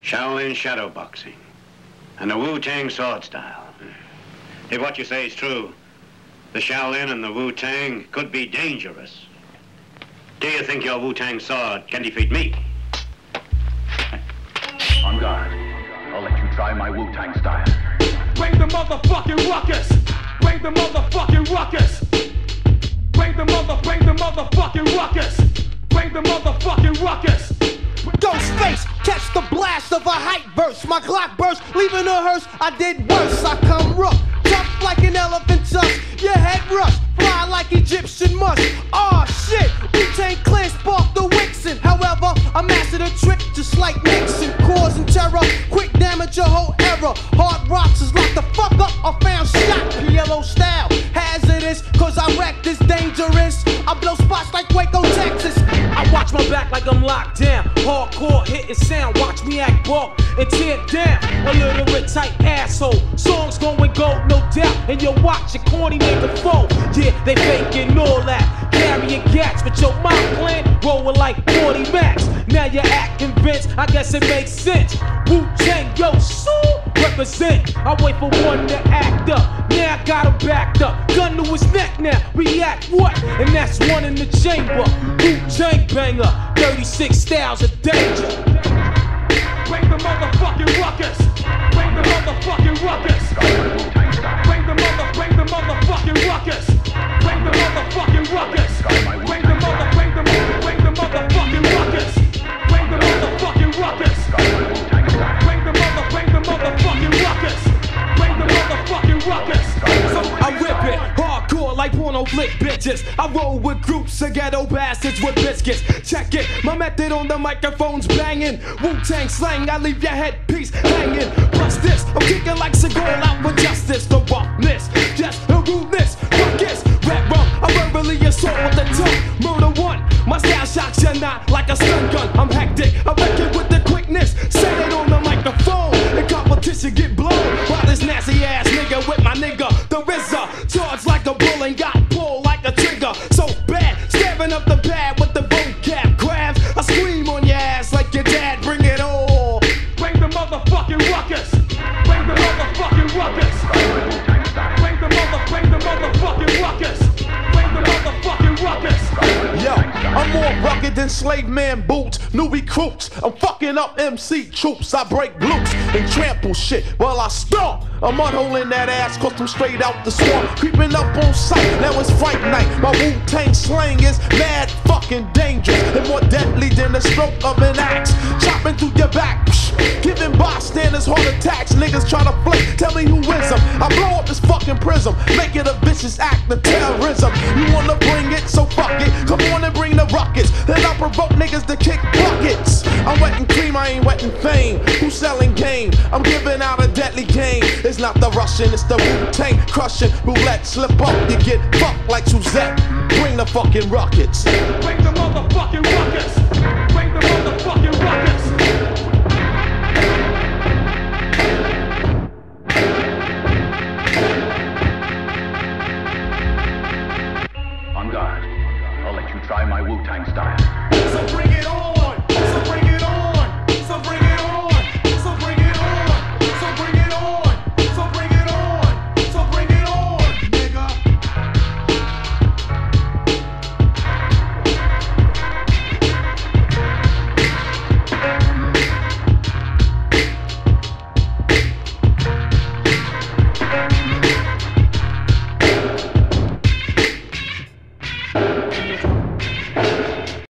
Shaolin shadowboxing, and the Wu-Tang sword style. If what you say is true, the Shaolin and the Wu-Tang could be dangerous. Do you think your Wu-Tang sword can defeat me? On guard. I'll let you try my Wu-Tang style. Bring the motherfucking ruckus! Bring the motherfucking ruckus! Bring the motherfucking ruckus! Bring the motherfucking ruckus! Ghostface, catch the blast of a hype verse. My Glock burst, leaving a hearse. I did worse. I come rough, tough like an elephant tusk. Your head rush, fly like Egyptian musk. Aw shit, Wu-Tang Clan sparked the wicks. However, I mastered a trick just like Nixon, causing terror. Quick damage your whole era. Hardrocks is locked the fuck up. I found shot P.L.O style. Hazardous, cause I wreck this dangerous. I blow spots like Waco, Texas. I watch my back like I'm locked down. Hardcore hitting sound, watch me act bulk and tear down. A literate type asshole. Songs going gold, no doubt. And you watch your corny nigga fold. Yeah, they faking all that. Carrying gats, but your mom plan rolling like 40 max. Now you act convinced, I guess it makes sense. Wu-Tang, yo, so represent. I wait for one to act up. Now I got him backed up. Gun to his neck now, react what? And that's one in the chamber. Wu-Tang banger, 36 styles of danger. Bring the motherfucking ruckus! Bring the motherfucking ruckus! Bring the motherfucking ruckus! Bring the motherfucking ruckus! Bring the motherfucking ruckus! Bring the motherfucking ruckus! Bring the motherfucking ruckus! Bring the motherfucking ruckus! So I whip it, hardcore like porno flick bitches. I roll with groups of ghetto bastards with biscuits. Check it, my method on the microphone's banging. Wu-Tang slang, I leave your headpiece hanging. Plus this, I'm kicking like Seagull out with justice. The roughness, just the rudeness. Ruckus, rap rum, I verbally assault with the tongue. Murder one, my style shocks you not like a stun gun. I'm hectic, I wreck it with the quickness. Set it on the microphone, the competition get blown. By this nasty ass nigga with my nigga, the RZA. Charged like a bull and got pulled like a trigger. So bad, stabbing up the pad with the vocab crabs. I scream on your ass like your dad, bring it all. Bring the motherfucking ruckus! Bring the motherfucking ruckus! Bring the motherfucking ruckus! Bring the motherfucking ruckus! Yo, I'm more rugged than slave man boots, new recruits. I'm fucking up MC troops. I break glutes and trample shit while I stomp. I'm unholing that ass cause I'm straight out the swamp. Creeping up on sight, now it's fight night. My Wu-Tang slang is mad fucking dangerous and more deadly than the stroke of an axe. Chopping through your back, giving bystanders heart attacks. Niggas try to flake, tell me who is them. I blow up this fucking prism, make it a vicious act of terrorism. You wanna bring it, so fuck it. Come on and bring the ruckus, then I'll provoke niggas to kick buckets. I'm wetting cream, I ain't wetting fame. Who's selling game? I'm giving out a deadly game. It's not the Russian, it's the Wu-Tang crushing. Roulette, slip up, you get fucked like Suzette. Bring the fucking ruckus. Bring the motherfucking ruckus!